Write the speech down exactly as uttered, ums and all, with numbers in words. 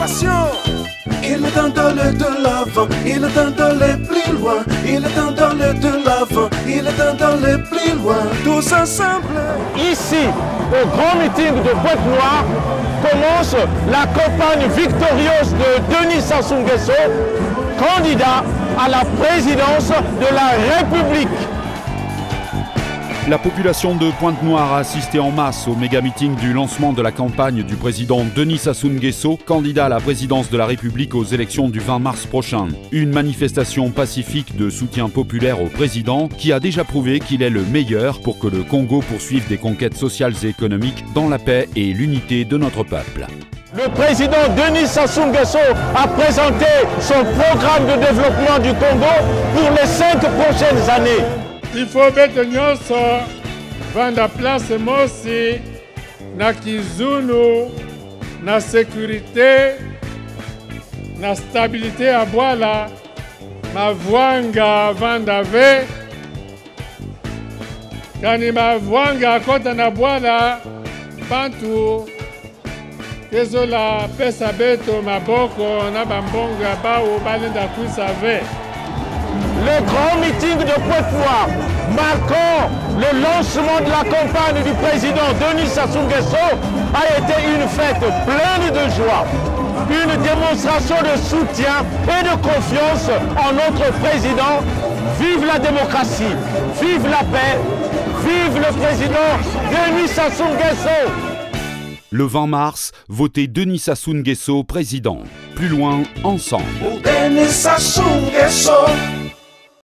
passion. Il est temps d'aller de l'avant, il est temps d'aller plus loin, il est temps d'aller de l'avant, il est temps d'aller plus loin, tous ensemble. Ici, au grand meeting de Pointe-Noire, commence la campagne victorieuse de Denis Sassou Nguesso, candidat à la présidence de la République. La population de Pointe-Noire a assisté en masse au méga-meeting du lancement de la campagne du président Denis Sassou Nguesso, candidat à la présidence de la République aux élections du vingt mars prochain. Une manifestation pacifique de soutien populaire au président qui a déjà prouvé qu'il est le meilleur pour que le Congo poursuive des conquêtes sociales et économiques dans la paix et l'unité de notre peuple. Le président Denis Sassou Nguesso a présenté son programme de développement du Congo pour les cinq prochaines années. Il faut mettre nyonso vanda place mosi na kizunu na sécurité na stabilité à Bwala mavwanga vanda ve kani mavwanga kota na Bwala bantu kezola pesa beto maboko na bambonga bao balenda kuisa ve. Le grand meeting de Pointe-Noire, marquant le lancement de la campagne du président Denis Sassou Nguesso, a été une fête pleine de joie, une démonstration de soutien et de confiance en notre président. Vive la démocratie, vive la paix, vive le président Denis Sassou Nguesso. Le vingt mars, votez Denis Sassou Nguesso président. Plus loin, ensemble. Denis Sassou Nguesso.